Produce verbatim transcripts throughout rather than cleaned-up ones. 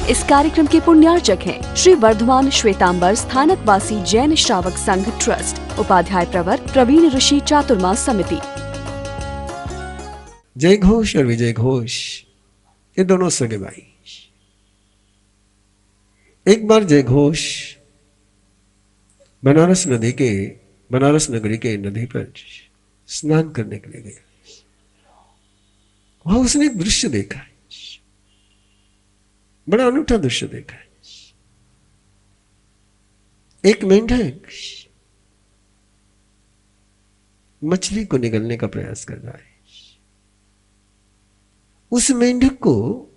इस कार्यक्रम के पुण्यार्चक हैं श्री वर्धमान श्वेतांबर स्थानकवासी जैन श्रावक संघ ट्रस्ट, उपाध्याय प्रवर प्रवीण ऋषि चातुर्मास समिति। जय घोष और विजय घोष ये दोनों सगे भाई। एक बार जय घोष बनारस नदी के बनारस नगरी के नदी पर स्नान करने के लिए गया। वहां उसने एक दृश्य देखा है, बड़ा अनूठा दृश्य देखा है। एक मेंढक मछली को निगलने का प्रयास कर रहा है। उस मेंढक को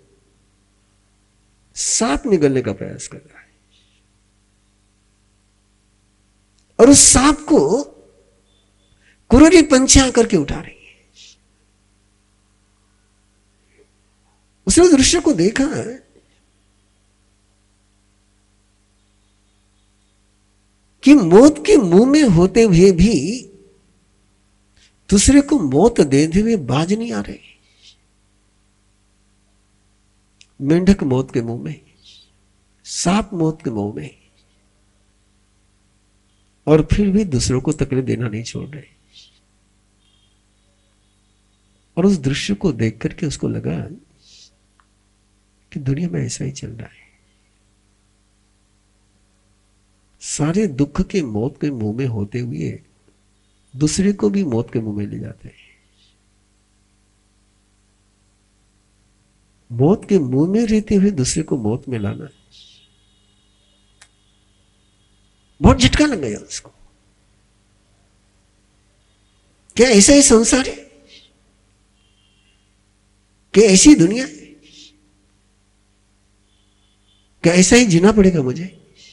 सांप निगलने का प्रयास कर रहा है और उस सांप को कुररी पंछी आकर के उठा रही है। उसने उस दृश्य को देखा है कि मौत के मुंह में होते हुए भी दूसरे को मौत देते हुए बाज नहीं आ रहे। मेंढक मौत के मुंह में, सांप मौत के मुंह में, और फिर भी दूसरों को तकलीफ देना नहीं छोड़ रहे। और उस दृश्य को देख करके उसको लगा कि दुनिया में ऐसा ही चल रहा है। सारे दुख के मौत के मुंह में होते हुए दूसरे को भी मौत के मुंह में ले जाते हैं। मौत के मुंह में रहते हुए दूसरे को मौत में लाना बहुत झटका लग गया उसको। क्या ऐसा ही संसार है? क्या ऐसी दुनिया है? क्या ऐसा ही जीना पड़ेगा मुझे?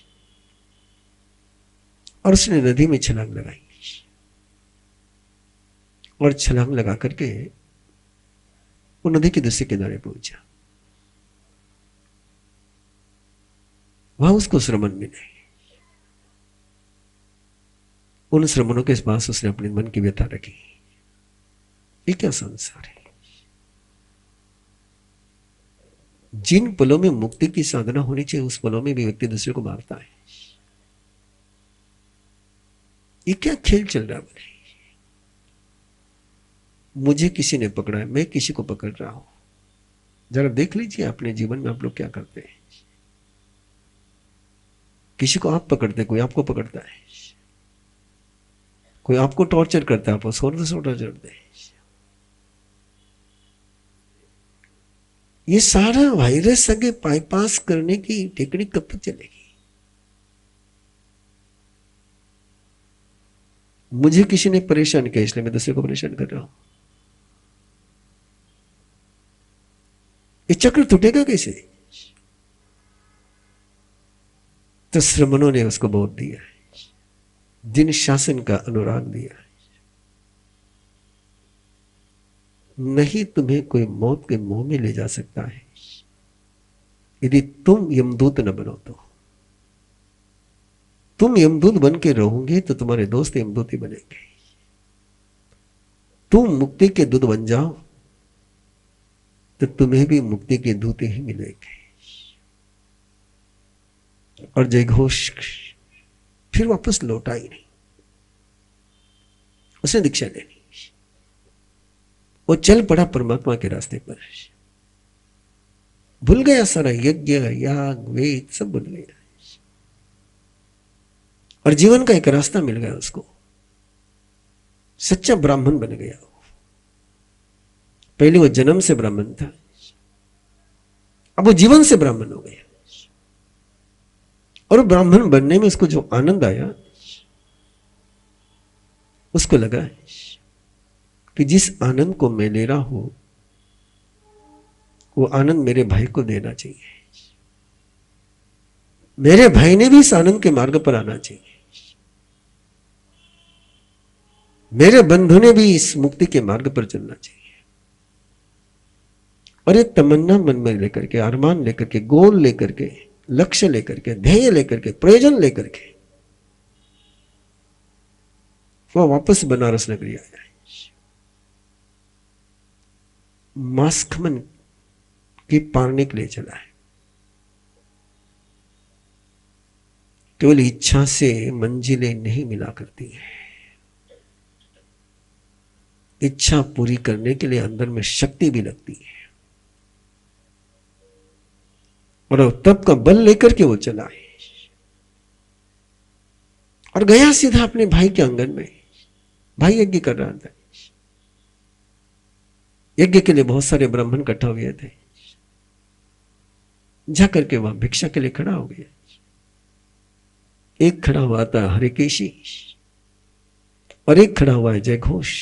और उसने नदी में छलांग लगाई और छलांग लगा करके वो नदी के दूसरे किनारे पहुंचा। वहां उसको श्रमण मिले। उन श्रमणों के पास उसने अपने मन की व्यथा रखी। ये क्या संसार है? जिन पलों में मुक्ति की साधना होनी चाहिए उस पलों में भी व्यक्ति दूसरे को मारता है। ये क्या खेल चल रहा है? मुझे किसी ने पकड़ा है, मैं किसी को पकड़ रहा हूं। जरा देख लीजिए अपने जीवन में आप लोग क्या करते हैं। किसी को आप पकड़ते, कोई आपको पकड़ता है, कोई आपको टॉर्चर करता है, आप उसको टॉर्चर करते हैं। ये सारा वायरस आगे बाईपास करने की टेक्निक कब तक चलेगी? मुझे किसी ने परेशान किया इसलिए मैं दूसरे को परेशान कर रहा हूं। ये चक्र टूटेगा कैसे? तो श्रमणों ने उसको बोध दिया, जिन शासन का अनुराग दिया, नहीं तुम्हें कोई मौत के मुंह में ले जा सकता है यदि तुम यमदूत न बनो तो। तुम यमदूत बन के रहोगे तो तुम्हारे दोस्त यमदूत ही बनेंगे। तुम मुक्ति के दूत बन जाओ तो तुम्हें भी मुक्ति के दूत ही मिलेंगे। और जय घोष फिर वापस लौटा ही नहीं। उसने दीक्षा ले ली। वो चल पड़ा परमात्मा के रास्ते पर। भूल गया सारा यज्ञ याग वेद सब भूल गया और जीवन का एक रास्ता मिल गया उसको। सच्चा ब्राह्मण बन गया। पहले वो जन्म से ब्राह्मण था, अब वो जीवन से ब्राह्मण हो गया। और ब्राह्मण बनने में उसको जो आनंद आया, उसको लगा कि जिस आनंद को मैं ले रहा हूं वो आनंद मेरे भाई को देना चाहिए। मेरे भाई ने भी इस आनंद के मार्ग पर आना चाहिए। मेरे बंधु ने भी इस मुक्ति के मार्ग पर चलना चाहिए। और एक तमन्ना मन में लेकर के, अरमान लेकर के, गोल लेकर के, लक्ष्य लेकर के, ध्येय लेकर के, प्रयोजन लेकर के वह वापस बनारस नगरी आया। मास्कमन के पारने के लिए चला है। केवल इच्छा से मंजिलें नहीं मिला करती है। इच्छा पूरी करने के लिए अंदर में शक्ति भी लगती है, और तब का बल लेकर के वो चला है और गया सीधा अपने भाई के आंगन में। भाई यज्ञ कर रहा था। यज्ञ के लिए बहुत सारे ब्राह्मण इकट्ठा हुए थे। जाकर के वहां भिक्षा के लिए खड़ा हो गया। एक खड़ा हुआ था हरिकेशी और एक खड़ा हुआ है जय घोष।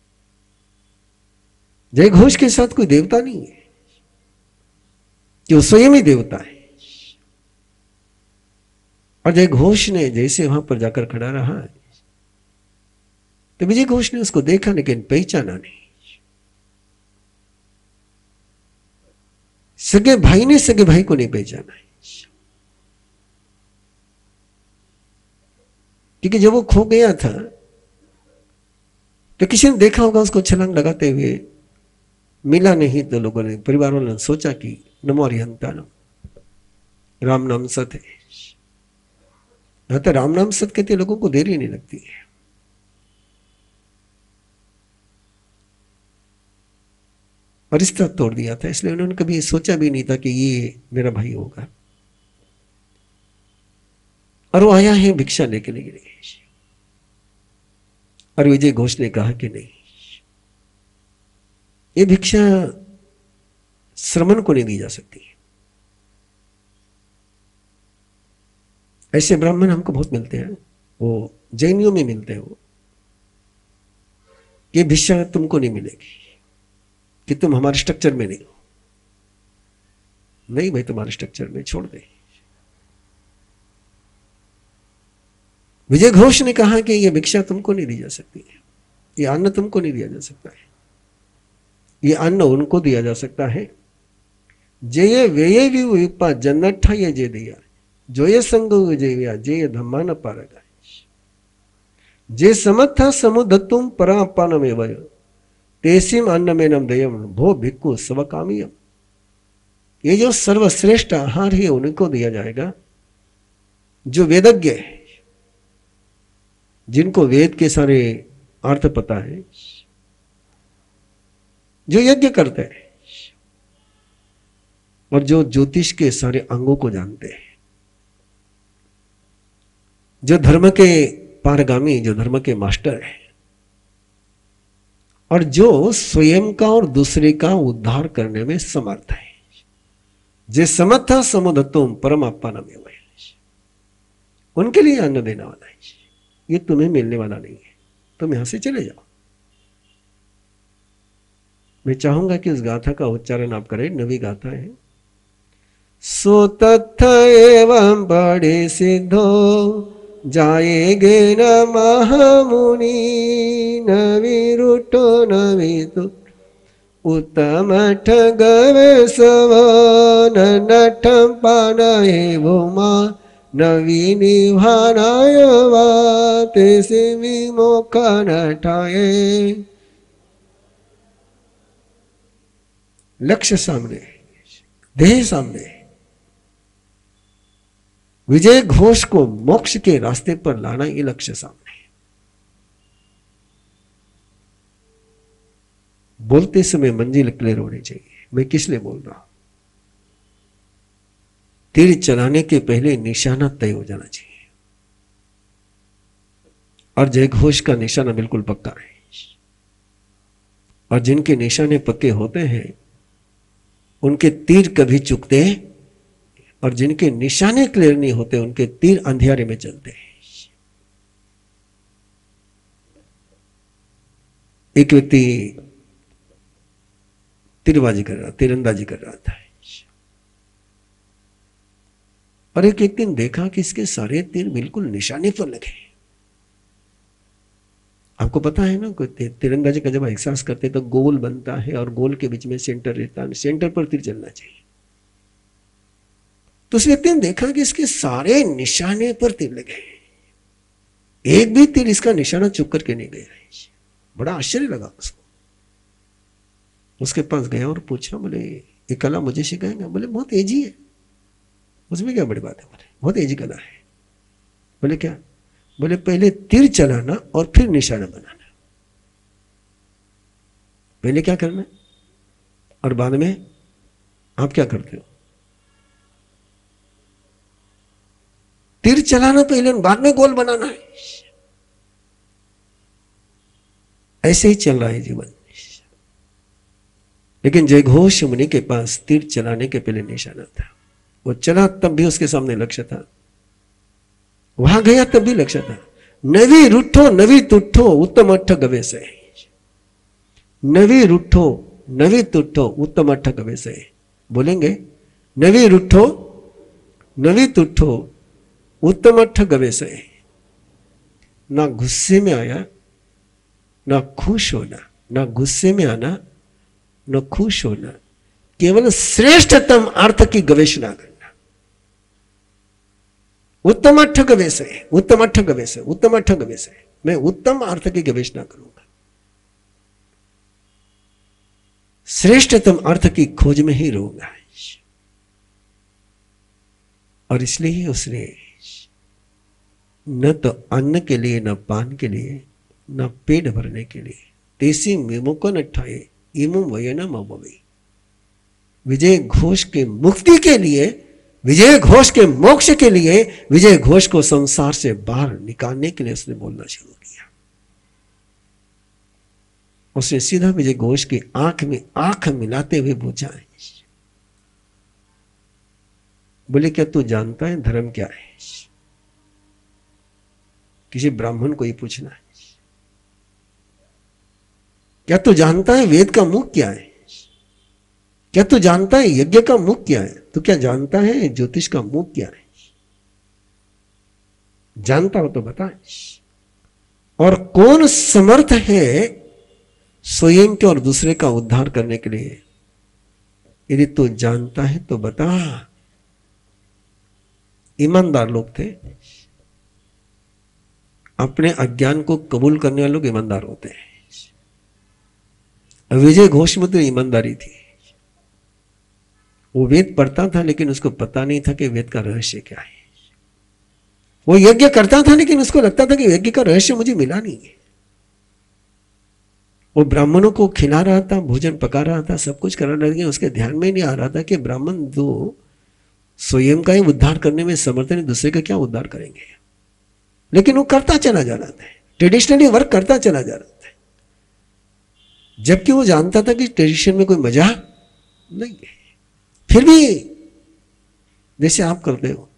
जय घोष के साथ कोई देवता नहीं है, कि वो स्वयं ही देवता है। और जय घोष ने जैसे वहां पर जाकर खड़ा रहा तो विजय घोष ने उसको देखा लेकिन पहचाना नहीं। सगे भाई ने सगे भाई को नहीं पहचाना है, क्योंकि जब वो खो गया था तो किसी ने देखा होगा उसको छलांग लगाते हुए, मिला नहीं तो लोगों ने, परिवार वालों ने सोचा कि नमो अरिहंतानम, राम नाम सत है। यहां तो राम नाम सत कहते लोगों को देरी नहीं लगती है। और रिश्ता तोड़ दिया था, इसलिए उन्होंने कभी सोचा भी नहीं था कि ये मेरा भाई होगा। और वो आया है भिक्षा लेके लिए। और विजय घोष ने कहा कि नहीं, ये भिक्षा श्रमण को नहीं दी जा सकती। ऐसे ब्राह्मण हमको बहुत मिलते हैं, वो जैनियों में मिलते हैं। वो ये भिक्षा तुमको नहीं मिलेगी कि तुम हमारे स्ट्रक्चर में नहीं हो। नहीं भाई, तुम्हारे स्ट्रक्चर में छोड़ दे। विजय घोष ने कहा कि यह भिक्षा तुमको नहीं दी जा सकती है, ये अन्न तुमको नहीं दिया जा सकता है। ये अन्न उनको दिया जा सकता है जय व्यय विपा जन्नठा ये जे दिया, जो ये संग जेव्या जे धम्मा न पारगा, जे समर्था समुदत्तुम परापानमेव तेसिम अन्नमेनम दयम भो भिक्खु स्वकामियम। ये जो सर्वश्रेष्ठ आहार है उनको दिया जाएगा जो वेदज्ञ है, जिनको वेद के सारे अर्थ पता है, जो यज्ञ करते हैं और जो ज्योतिष के सारे अंगों को जानते हैं, जो धर्म के पारगामी, जो धर्म के मास्टर हैं, और जो स्वयं का और दूसरे का उद्धार करने में समर्थ है। जे समर्था समुदत्तुम परमाप्पानमेव, उनके लिए अन्न देने वाला है। ये तुम्हें मिलने वाला नहीं है, तुम यहां से चले जाओ। मैं चाहूंगा कि उस गाथा का उच्चारण आप करें, नवी गाथा है। सो तथा एवं बड़े सिद्धो जाएगे न महामुनि, नवी रुटो नवी तो उत्तम ठगवे सवन नठम पानये भूमा नवी निभानाय वाते से विमोख नठाए। लक्ष्य सामने, देह सामने, विजय घोष को मोक्ष के रास्ते पर लाना, ये लक्ष्य सामने है। बोलते समय मंजिल क्लियर होनी चाहिए। मैं किस लिए बोल रहा हूं? तीर चलाने के पहले निशाना तय हो जाना चाहिए, और जय घोष का निशाना बिल्कुल पक्का है। और जिनके निशाने पक्के होते हैं उनके तीर कभी चुकते, और जिनके निशाने क्लियर नहीं होते उनके तीर अंधियारे में चलते हैं। एक व्यक्ति तीरबाजी कर रहा, तीरंदाजी कर रहा था, और एक व्यक्ति ने देखा कि इसके सारे तीर बिल्कुल निशाने पर लगे। आपको पता है ना, कोई तीरंदाजी का जब एहसास करते तो गोल बनता है और गोल के बीच में सेंटर रहता है, सेंटर पर तीर चलना चाहिए। तो उस व्यक्ति ने देखा कि इसके सारे निशाने पर तीर लगे, एक भी तीर इसका निशाना चुक करके नहीं गया। बड़ा आश्चर्य लगा उसको। उसके पास गया और पूछा, बोले ये कला मुझे सिखाएंगे? बोले बहुत एजी है, उसमें क्या बड़ी बात है, बोले बहुत एजी कला है। बोले क्या? बोले पहले तीर चलाना और फिर निशाना बनाना। पहले क्या करना और बाद में आप क्या करते हो? तीर चलाना पहले और बाद में गोल बनाना है। ऐसे ही चल रहा है जीवन। लेकिन जयघोष मुनि के पास तीर चलाने के पहले निशाना था। वो चला तब भी उसके सामने लक्ष्य था, वहां गया तब भी लक्ष्य था। नवी रुठो नवी तुठो उत्तम अठ गवे से। नवी रुठो नवी तुठो उत्तम अठ गवे से। बोलेंगे नवी रुठो नवी तुठो उत्तम अठ गवे से। ना गुस्से में आया, ना खुश होना, ना गुस्से में आना, न खुश होना, केवल श्रेष्ठतम अर्थ की गवेषणा करना। उत्तम अर्थ गवे से, उत्तम अर्थ गवे से, उत्तम अर्थ गवे से, मैं उत्तम अर्थ की गवेषणा करूंगा। श्रेष्ठतम अर्थ की खोज में ही रहूंगा। और इसलिए ही उसने न तो अन्न के लिए, न पान के लिए, न पेट भरने के लिए तेसी विमुख न ठाए इमुम वयनम अववि। विजय घोष के मुक्ति के लिए, विजय घोष के मोक्ष के लिए, विजय घोष को संसार से बाहर निकालने के लिए उसने बोलना शुरू किया। उसने सीधा विजय घोष की आंख में आंख मिलाते हुए पूछा, बोले क्या तू जानता है धर्म क्या है? किसी ब्राह्मण को ही पूछना है। क्या तू जानता है वेद का मुख क्या है? क्या तू जानता है यज्ञ का मुख क्या है? तू क्या जानता है ज्योतिष का मुख क्या है? जानता हो तो बता। और कौन समर्थ है स्वयं के और दूसरे का उद्धार करने के लिए? यदि तू जानता है तो बता। ईमानदार लोग थे, अपने अज्ञान को कबूल करने वाले लोग ईमानदार होते हैं। विजय घोष में तो ईमानदारी थी। वो वेद पढ़ता था लेकिन उसको पता नहीं था कि वेद का रहस्य क्या है। वो यज्ञ करता था लेकिन उसको लगता था कि यज्ञ का रहस्य मुझे मिला नहीं है। वो ब्राह्मणों को खिला रहा था, भोजन पका रहा था, सब कुछ कर रहा था, लेकिन उसके ध्यान में नहीं आ रहा था कि ब्राह्मण दो स्वयं का ही उद्धार करने में समर्थ है, दूसरे का क्या उद्धार करेंगे। लेकिन वो करता चला जा रहा था, ट्रेडिशनली वर्क करता चला जा रहा था, जबकि वो जानता था कि ट्रेडिशन में कोई मजा नहीं है। फिर भी जैसे आप करते हो,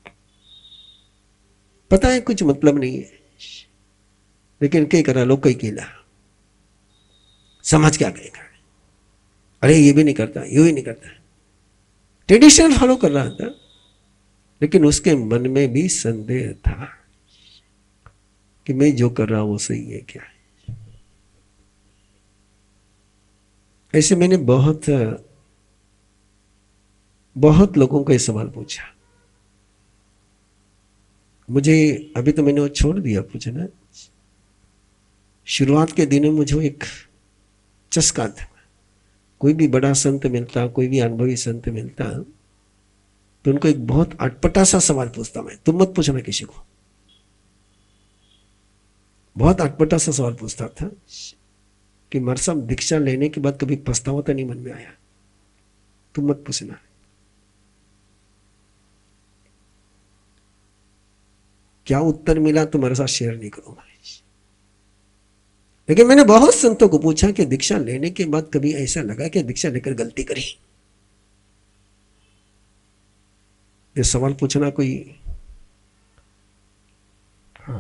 पता है कुछ मतलब नहीं है, लेकिन कई करा लोग कई केला, समाज क्या कहेगा, अरे ये भी नहीं करता, ये भी नहीं करता। ट्रेडिशन फॉलो कर रहा था, लेकिन उसके मन में भी संदेह था कि मैं जो कर रहा हूं वो सही है क्या है। ऐसे मैंने बहुत बहुत लोगों को ये सवाल पूछा। मुझे अभी तो मैंने वो छोड़ दिया पूछना। शुरुआत के दिनों में मुझे एक चस्का था, कोई भी बड़ा संत मिलता, कोई भी अनुभवी संत मिलता, तो उनको एक बहुत अटपटा सा सवाल पूछता मैं, तुम मत पूछना किसी को। बहुत अटपटा सा सवाल पूछता था कि मर साहब दीक्षा लेने के बाद कभी पछतावा तो नहीं मन में आया? तुम मत पूछना। क्या उत्तर मिला तुम्हारे साथ शेयर नहीं करूंगा। लेकिन मैंने बहुत संतों को पूछा कि दीक्षा लेने के बाद कभी ऐसा लगा कि दीक्षा लेकर गलती करी? ये सवाल पूछना कोई, हाँ,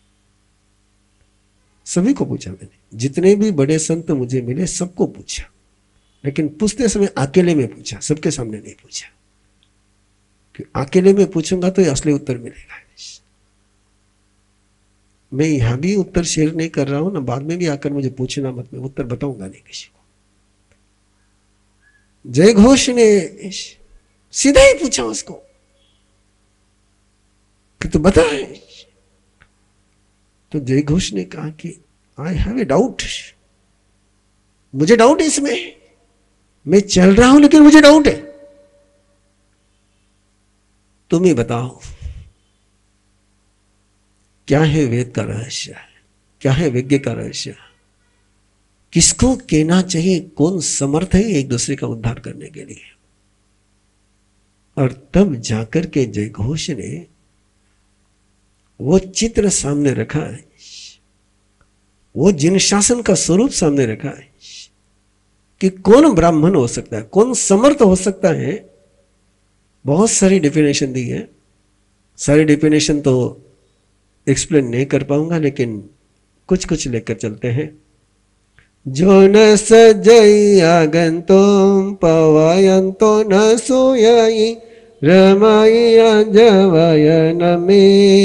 सभी को पूछा मैंने। जितने भी बड़े संत मुझे मिले सबको पूछा, लेकिन पूछते समय अकेले में पूछा, सबके सामने नहीं पूछा। कि अकेले में पूछूंगा तो ये असली उत्तर मिलेगा। मैं यहां भी उत्तर शेयर नहीं कर रहा हूं ना, बाद में भी आकर मुझे पूछना मत, मैं उत्तर बताऊंगा नहीं किसी को। जय घोष ने सीधा ही पूछा उसको कि तू बता। तो जय घोष ने कहा कि आई हैव ए डाउट, मुझे डाउट है इसमें, मैं चल रहा हूं लेकिन मुझे डाउट है, तुम ही बताओ। क्या है वेद का रहस्य, क्या है यज्ञ का रहस्य, किसको कहना चाहिए, कौन समर्थ है एक दूसरे का उद्धार करने के लिए। और तब जाकर के जयघोष ने वो चित्र सामने रखा है, वो जिन शासन का स्वरूप सामने रखा है कि कौन ब्राह्मण हो सकता है, कौन समर्थ हो सकता है। बहुत सारी डेफिनेशन दी है, सारी डेफिनेशन तो एक्सप्लेन नहीं कर पाऊंगा, लेकिन कुछ कुछ लेकर चलते हैं। जो न सजई आगंतुम पवयंतो न सोयई रमैया जवयनमे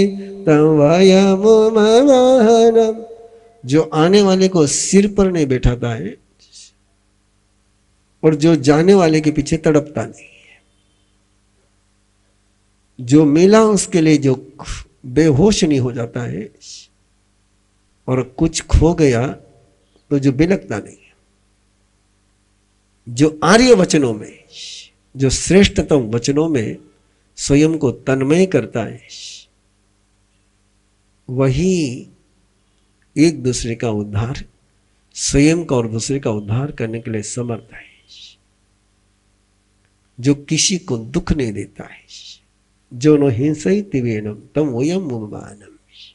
तवयमुमवाहनम। जो आने वाले को सिर पर नहीं बैठाता है और जो जाने वाले के पीछे तड़पता नहीं है, जो मिला उसके लिए जो बेहोश नहीं हो जाता है, और कुछ खो गया तो जो बिलकता नहीं है, जो आर्य वचनों में, जो श्रेष्ठतम वचनों में स्वयं को तन्मय करता है, वही एक दूसरे का उद्धार, स्वयं का और दूसरे का उद्धार करने के लिए समर्थ है। जो किसी को दुख नहीं देता है, जो न हिंसयति वेनम तम वयम मुममानम।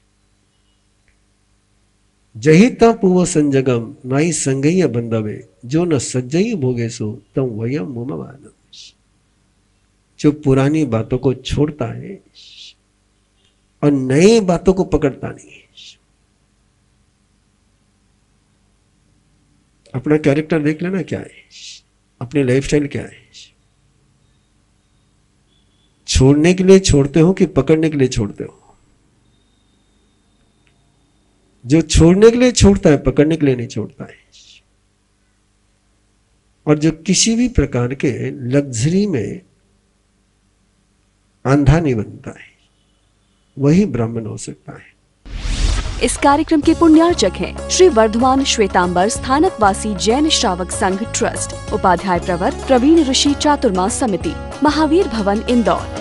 जहिता पूर्व संजगम नाई संगय बंधवे जो न सज्जई भोगेसु तम वयम मुममानम। जो पुरानी बातों को छोड़ता है और नई बातों को पकड़ता नहीं है। अपना कैरेक्टर देख लेना क्या है, अपनी लाइफस्टाइल क्या है। छोड़ने के लिए छोड़ते हो कि पकड़ने के लिए छोड़ते हो? जो छोड़ने के लिए छोड़ता है, पकड़ने के लिए नहीं छोड़ता है। और जो किसी भी प्रकार के लग्जरी में अंधा नहीं बनता है, वही ब्राह्मण हो सकता है। इस कार्यक्रम के पुण्यार्चक हैं श्री वर्धमान श्वेतांबर स्थानकवासी जैन श्रावक संघ ट्रस्ट, उपाध्याय प्रवर प्रवीण ऋषि चातुर्मास समिति, महावीर भवन इंदौर।